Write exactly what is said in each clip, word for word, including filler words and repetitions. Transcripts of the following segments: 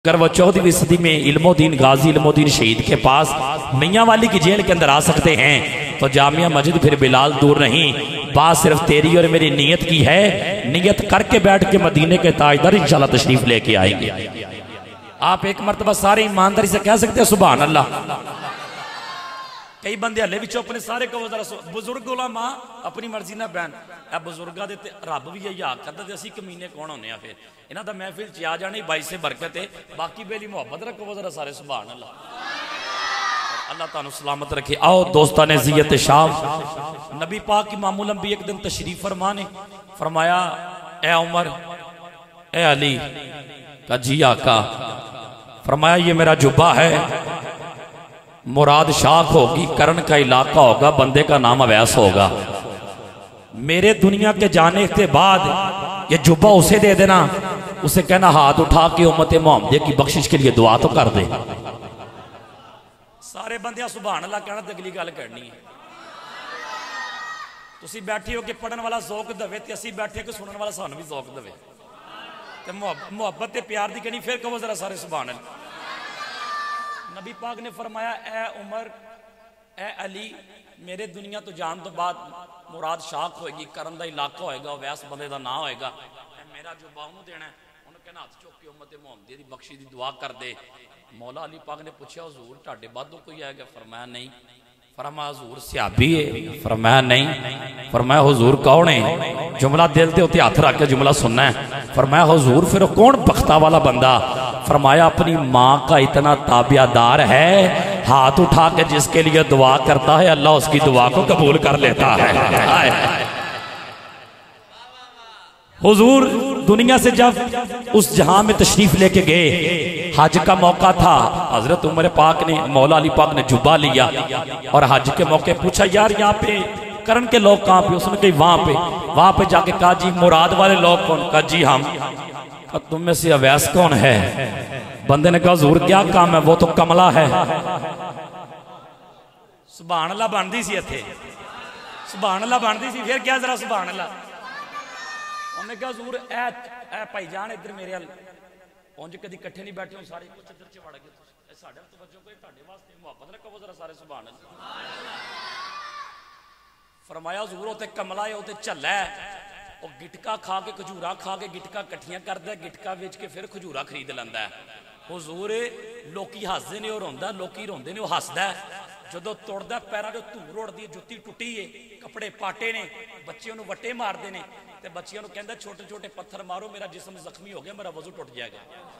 اگر وہ چودہویں صدی میں علم و دین غازی علم و دین شہید کے پاس میاں والی کی جیل کے اندر آ سکتے ہیں تو جامعہ مسجد پھر بلال دور نہیں، بات صرف تیری اور میری نیت کی ہے۔ نیت کر کے بیٹھ کے مدینے کے تاجدار انشاءاللہ تشریف لے کے آئیں گے۔ آپ ایک مرتبہ سارے ایمانداری سے کہہ سکتے ہیں سبحان اللہ۔ کئی بندے ہلے بھی چوپنے سارے کو بزرگ علماء اپنی مرضی نہ بین اے بزرگاں دے رب بھی یہ یاد کرتا دے اسی کمینے کون ہونے ہیں پھر انہاں دا محفل چیا جانے باعث برکت ہے، باقی بیلی محبت رکھو ذرا سارے سبحان اللہ۔ اللہ تعالیٰ سلامت رکھے۔ آؤ دوستان عزیت شام، نبی پاک امام الانبیاء ایک دن تشریف فرمانے فرمایا اے عمر اے علی کا جی آقا، فرمایا یہ میرا جبہ ہے، مراد شاخ ہوگی، کرن کا علاقہ ہوگا، بندے کا نام اویس ہوگا، میرے دنیا کے جانے کے بعد یہ جبہ اسے دے دینا، اسے کہنا ہاتھ اٹھا کے امت محمدیہ کی بخشش کے لیے دعا تو کر دے۔ سارے بندیاں سبحان اللہ کہنا اگلی گل کرنی ہے۔ تسی بیٹھی ہو کہ پڑھن والا ذوق دوے تے اسی بیٹھے کہ سنن والا سانو بھی ذوق دوے تے محبت تے پیار دی کہنی پھر کہو ذرا سارے سبحان اللہ۔ نبی پاک نے فرمایا اے عمر اے علی، میرے دنیا تو جان تو بعد مراد شاخ ہوئے گی، کرن دا علاقہ ہوئے گا، ویس بندے دا نہ ہوئے گا، میرا جو باہوں دینا ہے انہوں کہنا ہاتھ چوک کے امت محمدیہ دی بخشی دی دعا کر دے۔ مولا علی پاک نے پوچھا حضور ٹاڑے بعدوں کوئی آئے گا؟ فرمایا نہیں۔ فرمایا حضور صحابی ہے؟ فرمایا نہیں۔ فرمایا حضور کون ہے؟ جملہ دل دے ہوتے ہاتھ رکھ کے جملہ سننا ہے۔ فرمایا حضور پھر کون بختہ والا بندہ؟ فرمایا اپنی ماں کا اتنا تابعہ دار ہے، ہاتھ اٹھا کے جس کے لیے دعا کرتا ہے اللہ اس کی دعا کو قبول کر لیتا ہے۔ حضور دنیا سے جب اس جہاں میں تشریف لے کے گئے، حج کا موقع تھا، حضرت عمر پاک نے مولا علی پاک نے جبہ لیا اور حج کے موقع پوچھا یار یہاں پہ کرن کے لوگ کہاں پہ؟ اس نے کہی وہاں پہ۔ وہاں پہ جا کے کہا جی مراد والے لوگ کون؟ کہا جی ہم۔ کہا تم میں سے اویس کون ہے؟ بندے نے کہا حضور کیا کام ہے؟ وہ تو کملہ ہے۔ سبحان اللہ باندھی سی اتھے، سبحان اللہ باندھی سی، پھر کیا ذرا سبحان اللہ۔ انہوں نے کہا حضور اے اے بھائی جان ادھر میرے حل پہنچ کدی کٹھے نہیں بیٹھے ہوں سارے کچھ ادھر چے وڑ گئے، اے ساڈے توجہ کوئی تہاڈے واسطے محبت رکھو ذرا سارے سبحان اللہ۔ فرمایا حضور اوتے کملا ہے، اوتے چلا ہے، او گٹکا کھا کے کھجورا کھا کے گٹکا کٹھیاں کردا ہے، گٹکا ویچ کے پھر کھجورا خرید لیندا ہے۔ حضور لوکی ہسدے نے اور روندا، لوکی روندے نے او ہسدا ہے۔ جدو توڑدا پیراں جو دھور اڑدی ہے، جُتی ٹٹی ہے، کپڑے پاٹے نے، بچیاں نو وٹے ماردے نے تے بچیاں نو کہندا چھوٹے چھوٹے پتھر مارو میرا جسم زخمی ہو گیا، میرا وضو ٹوٹ جائے گا،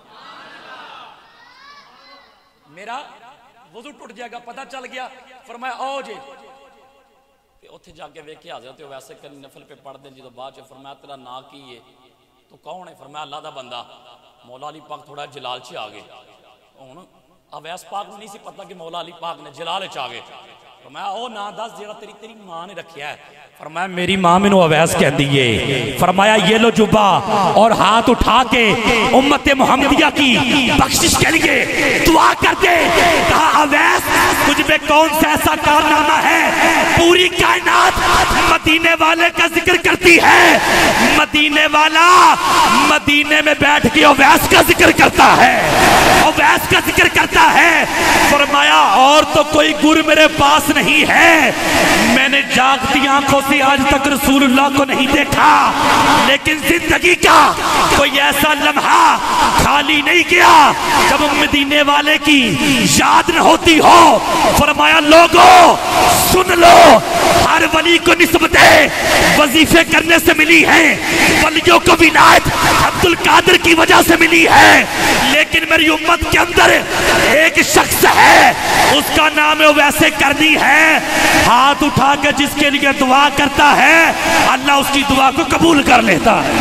میرا وضو ٹوٹ جائے گا۔ پتہ چل گیا، فرمایا آؤ جی تے اوتھے جا کے ویکھے حضرت ویسے کر نفل پہ پڑھ دیں جدو بعد چ فرمایا تیرا نا کی ہے؟ تو کون ہے؟ فرمایا اللہ دا بندہ۔ مولا علی پاک تھوڑا جلال چ آ گئے، ہن اویس پاک نے نہیں سی پتہ کہ مولا علی پاک نے جلال چ آ گئے۔ فرمایا او نا دس جیڑا تیری تیری ماں نے رکھیا ہے۔ فرمایا میری ماں میں نو اویس کہہ دیئے۔ فرمایا یہ لو جبہ اور ہاتھ اٹھا کے امت محمدیہ کی بخشش کے لیے دعا کر دے۔ کہا اویس تجھ میں کون سا ایسا کارنامہ ہے؟ پوری کائنات مدینے والے کا ذکر کرتی ہے، مدینے والا مدینے میں بیٹھ کے اویس کا ذکر کرتا ہے، اویس کا ذکر کرتا ہے۔ فرمایا اور تو کوئی گر میرے پاس نہیں ہے، میں نے جاگتی آنکھوں سے آج تک رسول اللہ کو نہیں دیکھا، لیکن زندگی کا کوئی ایسا لمحہ خالی نہیں گیا جب مدینے والے کی یاد نہ ہوتی ہو۔ فرمایا لوگوں سن لو، ہر ولی کو نسبتیں وظیفے کرنے سے ملی ہیں، ولیوں کو ولایت عبد القادر کی وجہ سے ملی ہے، لیکن میری امت کے اندر ایک شخص ہے اس کا نام ہے ویسے کرنی ہے، ہاتھ اٹھا کے جس کے لیے دعا کرتا ہے اللہ اس کی دعا کو قبول کر لیتا ہے،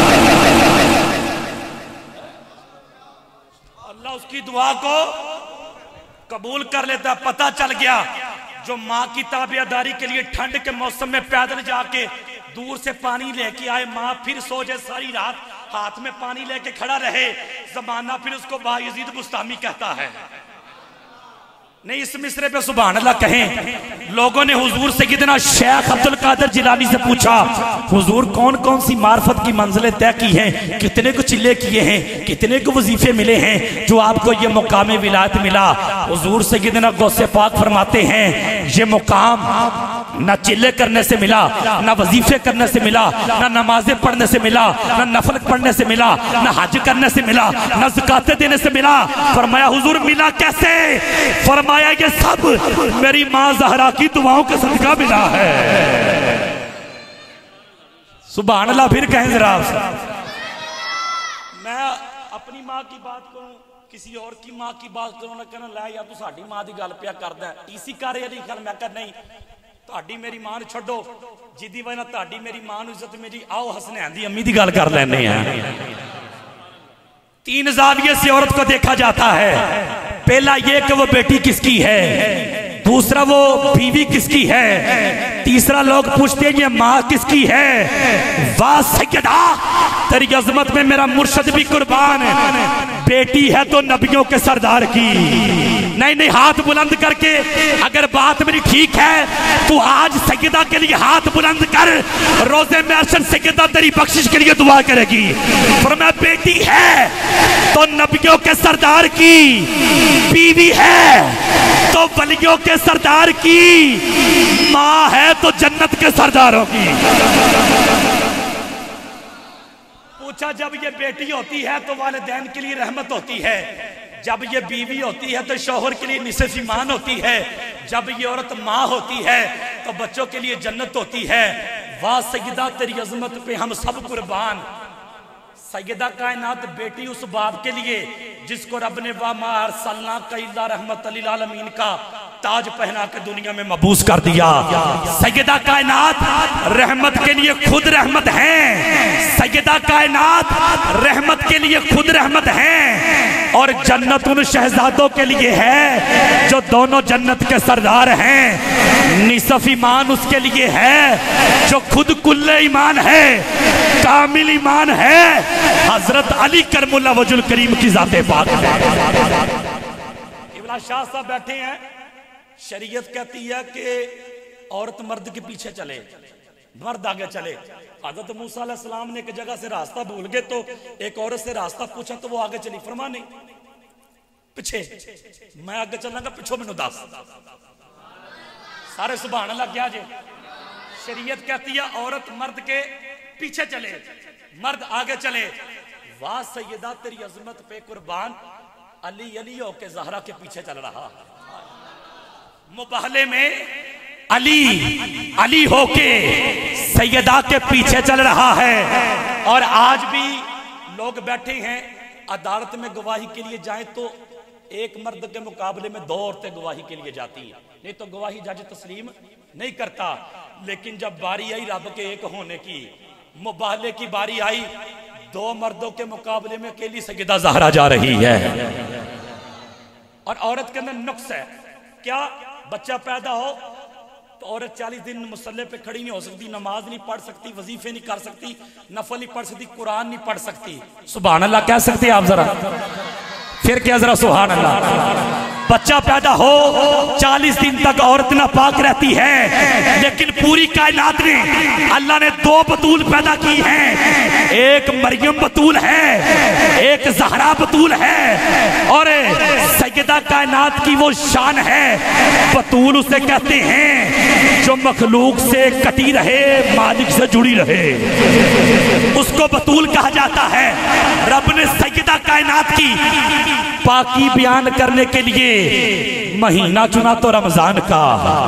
اللہ اس کی دعا کو قبول کر لیتا ہے۔ پتہ چل گیا جو ماں کی تابعہ داری کے لیے ٹھنڈ کے موسم میں پیدل جا کے دور سے پانی لے کے آئے، ماں پھر سو جائے ساری رات ہاتھ میں پانی لے کے کھڑا رہے، زمانہ پھر اس کو با یزید بستامی کہتا ہے۔ نہیں اس مصرے پہ سبحان اللہ کہیں. لوگوں نے حضور سیدنا شیخ عبدالقادر جیلانی سے پوچھا حضور کون کون سی معرفت کی منزلیں طے کی ہیں, کتنے کو چلے کیے ہیں, کتنے کو وظیفے ملے ہیں جو آپ کو یہ مقام ولایت ملا. حضور سیدنا غوث پاک فرماتے ہیں یہ مقام نہ چلے کرنے سے ملا, نہ وظیفے کرنے سے ملا, نہ نمازیں پڑھنے سے ملا, نہ نفل پڑھنے سے ملا, نہ حج کرنے سے ملا, نہ زکاتیں دینے سے ملا. فرمایا حضور ملا کیسے؟ فرمایا یہ سب میری ماں زہرا کی دعاؤں کے صدقہ ملا ہے. سبحان اللہ پھر کہیں ذرا. میں اپنی ماں کی بات کروں, کسی اور کی ماں کی بات کروں, نہ کہنا لے یا تو ساڑھی ماں دی گل پیا کردا ہے ٹی سی کر یا نہیں کر. میں کہا نہیں تہاڈی میری ماں نو چھڈو, جدی وجہ نال تہاڈی میری ماں نو عزت میری, آؤ حسنین دی امی دی گل کر لینے ہیں. تین زاویے سے عورت کو دیکھا جاتا ہے. پہلا یہ کہ وہ بیٹی کس کی ہے, دوسرا وہ بیوی کس کی ہے, تیسرا لوگ پوچھتے ہیں یہ ماں کس کی ہے. واہ سیدہ تیری عظمت میں میرا مرشد بھی قربان ہے. بیٹی ہے تو نبیوں کے سردار کی. نہیں نہیں ہاتھ بلند کر کے اگر بات میری ٹھیک ہے تو آج سیدہ کے لیے ہاتھ بلند کر, روزے محشر سیدہ تیری بخشش کے لیے دعا کرے گی. فرمایا بیٹی ہے تو نبیوں کے سردار کی, بیوی ہے تو ولیوں کے سردار کی, ماں ہے تو جنت کے سرداروں کی. پوچھا جب یہ بیٹی ہوتی ہے تو والدین کے لیے رحمت ہوتی ہے, جب یہ بیوی ہوتی ہے تو شوہر کے لیے نصف ایمان ہوتی ہے, جب یہ عورت ماں ہوتی ہے تو بچوں کے لیے جنت ہوتی ہے. واہ سیدہ تیری عظمت پہ ہم سب قربان. سیدہ کائنات بیٹی اس باپ کے لیے جس کو رب نے وَمَا أَرْسَلْنَاكَ إِلَّا رَحْمَةً لِلْعَالَمِينَ کا تاج پہنا کے دنیا میں مبعوث کر دیا. سیدہ کائنات رحمت کے لیے خود رحمت ہیں, سیدہ کائنات رحمت کے لیے خود رحمت ہیں, اور جنت ان شہزادوں کے لیے ہے جو دونوں جنت کے سردار ہیں. نصف ایمان اس کے لیے ہے جو خود کل ایمان ہے, کامل ایمان ہے, حضرت علی کرم اللہ وجہ الکریم کی ذات پاک ہے. ابن شاہ صاحب بیٹھے ہیں, شریعت کہتی ہے کہ عورت مرد کے پیچھے چلے, مرد آگے چلے. حضرت موسیٰ علیہ السلام نے ایک جگہ سے راستہ بھول گئے تو ایک عورت سے راستہ پوچھا تو وہ آگے چلی. فرما نہیں پیچھے, میں آگے چلنا گا پچھو میں نو دس. سارے سبحان اللہ کیا جے. شریعت کہتی ہے عورت مرد کے پیچھے چلے, مرد آگے چلے. واہ سیدہ تیری عظمت پہ قربان, علی علی ہو کے زہرا کے پیچھے چل رہا. مباہلے میں علی علی ہو کے سیدہ کے پیچھے چل رہا ہے. اور آج بھی لوگ بیٹھے ہیں عدالت میں گواہی کے لیے جائیں تو ایک مرد کے مقابلے میں دو عورتیں گواہی کے لیے جاتی ہیں, نہیں تو گواہی جج تسلیم نہیں کرتا. لیکن جب باری آئی رب کے ایک ہونے کی, مباہلے کی باری آئی, دو مردوں کے مقابلے میں اکیلی سیدہ زہرا جا رہی ہے. اور عورت کے اندر نقص ہے کیا, بچہ پیدا ہو تو عورت چالیس دن مسلح پہ کھڑی نہیں ہو سکتی, نماز نہیں پڑھ سکتی, وظیفے نہیں کر سکتی, نفل نہیں پڑھ سکتی, قرآن نہیں پڑھ سکتی. سبحان اللہ کہہ سکتے آپ ذرا, پھر کیا ذرا سبحان اللہ. بچہ پیدا ہو چالیس دن تک عورت ناپاک رہتی ہے, لیکن پوری کائنات نے اللہ نے دو بطول پیدا کی ہیں, ایک مریم بطول ہے, ایک زہرا بطول ہے. اور سیدہ کائنات کی وہ شان ہے, بطول اسے کہتے ہیں جو مخلوق سے کٹی رہے مالک سے جڑی رہے, اس کو بطول کہا جاتا ہے. رب نے سیدہ کائنات کی پاکی بیان کرنے کے لیے مہینہ چنا تو رمضان کا,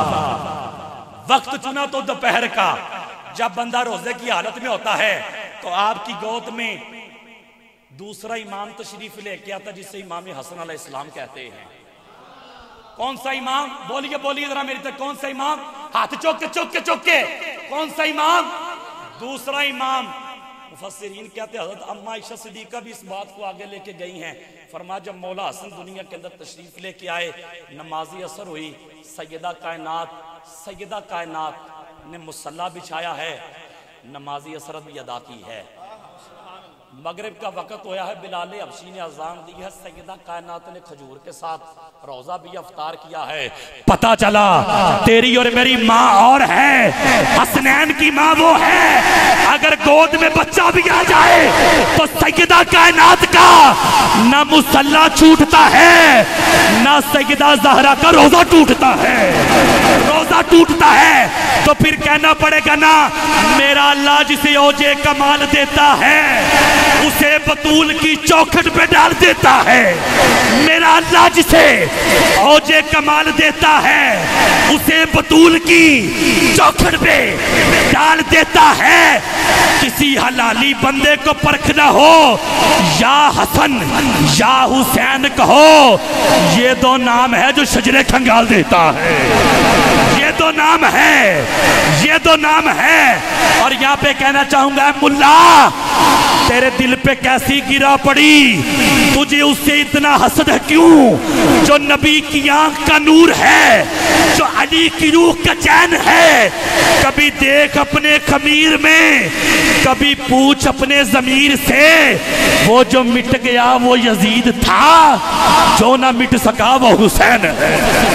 وقت چنا تو دوپہر کا. جب بندہ روزے کی حالت میں ہوتا ہے تو آپ کی گود میں دوسرا امام تشریف لے کے آتا جسے امام حسن علیہ السلام کہتے ہیں. کون سا امام؟ بولیے بولیے ذرا میری طرف, کون سا امام؟ ہاتھ چوک کے چوک کے چوک کے, کون سا امام؟ دوسرا امام. مفسرین کہتے ہیں حضرت اما عائشہ صدیقہ بھی اس بات کو آگے لے کے گئی ہیں. فرمایا جب مولا حسن دنیا کے اندر تشریف لے کے آئے, نمازی اثر ہوئی, سیدہ کائنات سیدہ کائنات نے مصلی بچھایا ہے, نمازی اثرت بھی ادا کی ہے. مغرب کا وقت ہویا ہے، بلال حبشی نے اذان دی ہے، سیدہ کائنات نے کھجور کے ساتھ روزہ بھی افطار کیا ہے۔ پتا چلا تیری اور میری ماں اور ہے، حسنین کی ماں وہ ہے، اگر گود میں بچہ بھی آ جائے تو سیدہ کائنات کا نہ مصلی چھوٹتا ہے نہ سیدہ زہرا کا روزہ ٹوٹتا ہے۔ روزہ ٹوٹتا ہے تو پھر کہنا پڑے گا نا میرا اللہ جسے اوجے کمال دیتا ہے اسے بطول کی چوکھٹ پہ ڈال دیتا ہے، میرا اللہ جسے اوجے کمال دیتا ہے اسے بطول کی چوکھٹ پہ ڈال دیتا ہے۔ کسی حلالی بندے کو پرکھنا ہو یا حسن یا حسین کہو، یہ دو نام ہے جو شجرے کھنگال دیتا ہے، یہ دو نام ہے، یہ دو نام ہے۔ اور یہاں پہ کہنا چاہوں گا ملا تیرے دل پہ کیسی گرا پڑی، تجھے اس سے اتنا حسد ہے کیوں؟ جو نبی کی آنکھ کا نور ہے، جو علی کی روح کا چین ہے، کبھی دیکھ اپنے خمیر میں، کبھی پوچھ اپنے ضمیر سے، وہ جو مٹ گیا وہ یزید تھا، جو نہ مٹ سکا وہ حسین ہے۔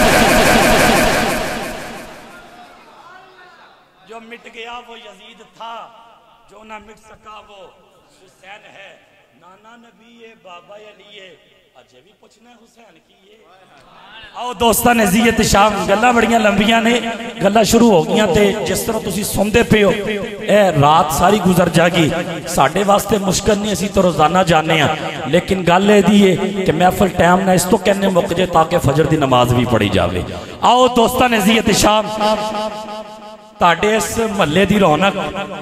جو مٹ گیا وہ یزید تھا، جو نہ مٹ سکا وہ حسین ہے۔ نانا نبی ہے، بابا علی ہے، اجے بھی پوچھنا ہے حسین کی ہے۔ آؤ دوستان عزیت شام، گلہ بڑیاں لمبیاں نے، گلہ شروع ہو گیاں تے جس طرح تسی سندے پہ ہو، اے رات ساری گزر جاگی، ساڑھے واسطے مشکل نہیں اسی تو روزانہ جانے ہیں، لیکن گل ہے دیئے کہ محفل ٹائم نہ اس تو کہنے مقجے تاکہ فجر دی نماز بھی پڑھی جاوے۔ آؤ دوستان عزیت شام، تاڑے اس محلے دی رونق،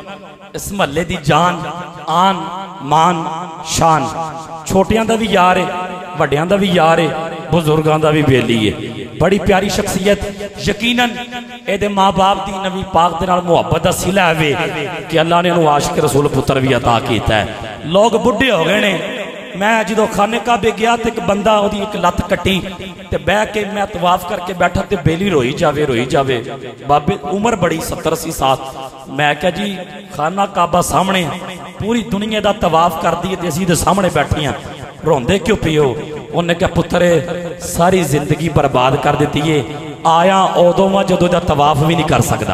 اس محلے دی جان، آن، مان، شان، چھوٹیاں دا بھی یار ہے، بڑیاں دا بھی یار ہے، بزرگاں دا بھی بیلی ہے۔ بڑی پیاری شخصیت، یقیناً اے دے ماں باپ دی نبی پاک دے نال محبت دا صلہ ہے کہ اللہ نے انہوں عاشق رسول پتر بھی عطا کیتا ہے۔ لوگ بڑھے ہو گئے نے، میں جدو خانے کا بے گیا تے ایک بندہ ہو دی ایک لت کٹی تے بے کے میں طواف کر کے بیٹھا تے بیلی روئی جاوے روئی جاوے، بابے عمر بڑی ستر سی سات، میں کہا جی خانہ کعبہ سامنے پوری دنیا دا طواف کر دیئے تے اسی دے سامنے بیٹھی ہیں، روندے کیوں پیو؟ انہوں نے کہا پترے ساری زندگی برباد کر دیتی ہے، آیا اودوں میں جدو دا طواف بھی نہیں کر سکتا۔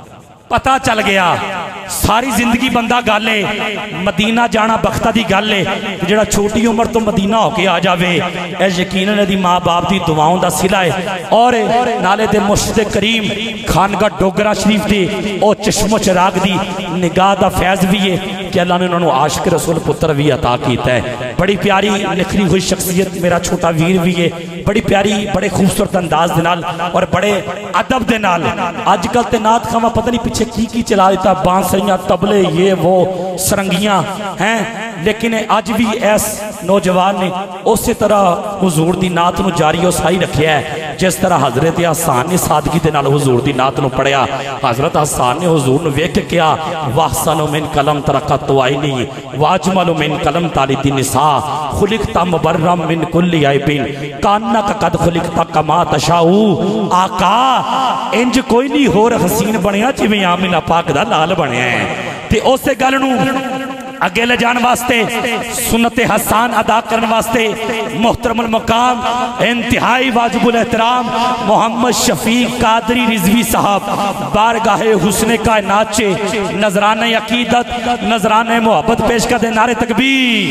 پتہ چل گیا ساری زندگی بندہ گالے مدینہ جانا بختہ دی گالے، جڑا چھوٹی عمر تو مدینہ ہو کے آ جاوے، اے یقیناً دی ماں باپ دی دعاؤں دا صلہ ہے۔ اور نالے دے مرشد کریم خانگاہ ڈوگرہ شریف دی او چشم و چراغ دی نگاہ دا فیض بھی ہے کہ اللہ نے انہوں نے عاشق رسول پتر بھی عطا کیتا ہے۔ بڑی پیاری نکھری ہوئی شخصیت میرا چھوٹا ویر بھی ہے، بڑی پیاری بڑے خوبصورت انداز دنال اور بڑے عدب دنال۔ آج کل تے نات خواہ پتہ نہیں پیچھے کی کی چلا دیتا، بانسریاں تبلے یہ وہ سرنگیاں ہیں، لیکن آج بھی ایس نوجوان نے اسی طرح حضور دی نات نو جاری و سائی رکھیا ہے، جس طرح حضرت حسان نے سادگی دے نال حضور دی نات نو پڑھیا۔ حضرت حسان نے حضور نو ویکھ کیا وَحْسَنُ مِن قلم ترقت وائنی واجمل من قلم تالد نساء خلقتا مبرم من کل عیبین کانک قد خلقتا کما تشاؤ۔ آقا انج کوئی نہیں ہو رہ حسین بنیا جی میں آمینہ پاک دا لال بنیا ہے۔ تے اسے گلنو اگے لے جان واسطے سنت حسان ادا کرن واسطے محترم المقام انتہائی واجب الاحترام محمد شفیق قادری رضوی صاحب بارگاہ حسن کائنات چے نظرانہ عقیدت نظرانہ محبت پیش کر دے نعرہ تکبیر۔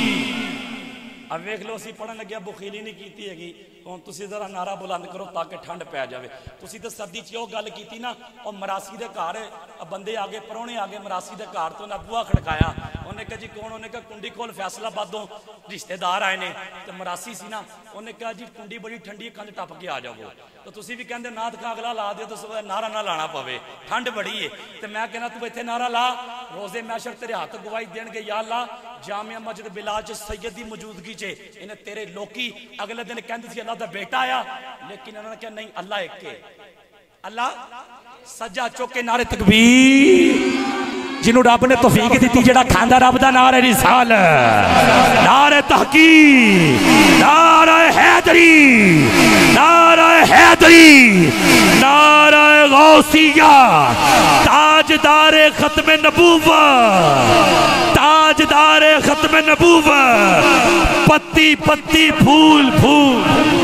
اب ویکھ لو سی پڑھن لگیا بخیلی نہیں کیتی ہے گی، ہن تسی ذرا نعرہ بلند کرو تاکہ ٹھنڈ پہ جاوے۔ تسی تے سردی چ او گل کیتی نا، او مراسی دے گھر بندے آگے پرونے آگے مراسی دے گھر تو نہ بوا کھڑکایا، انہوں نے کہا جی کون؟ انہوں نے کہا کنڈی کھول فیصلہ آبادوں رشتہ دار آئے نے تے مراسی سی نا، انہوں نے کہا جی کنڈی بڑی ٹھنڈی کنج ٹپ کے آ جاؤ، تو تسی بھی کہندے نات کا اگلا لا دے تو نعرہ نہ لانا پوے ٹھنڈ بڑی ہے، تے میں کہنا تو ایتھے نعرہ لا، روزے محشر تیرے ہاتھ گواہی دین گے یا اللہ جامعہ مسجد بلال چ سید دی موجودگی چ انہیں تیرے لوکی اگلے دن کہندے سی اللہ دا بیٹا آیا، لیکن انہوں نے کہا نہیں اللہ ایک کے اللہ سجا چوکے نعرہ تکبیر جنہوں رب نے توفیق دیتی جڑا کھاندہ رب دا نعرہ رسال نعرہ تحقیق نعرہ حیدری نعرہ حیدری نعرہ غوثیہ تاجدار ختم نبوت تاج تاجدار ختم نبوت، پتی پتی پھول پھول۔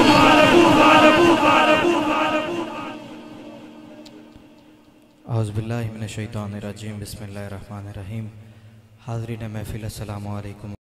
اعوذ باللہ من الشیطان الرجیم، بسم اللہ الرحمن الرحیم۔ حاضرین محفل السلام علیکم۔